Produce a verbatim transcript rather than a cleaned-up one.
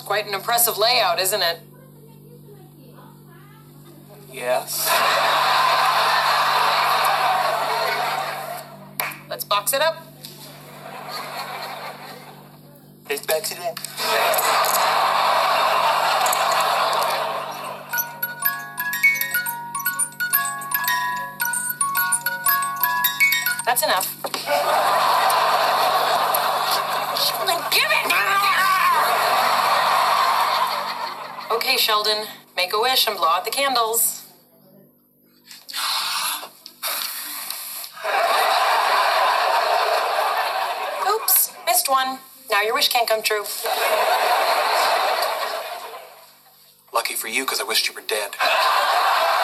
quite an impressive layout, isn't it? Yes. Let's box it up. Let's box it up. That's enough. Sheldon, give it! Okay, Sheldon, make a wish and blow out the candles. Oops, missed one. Now your wish can't come true. Lucky for you, because I wished you were dead.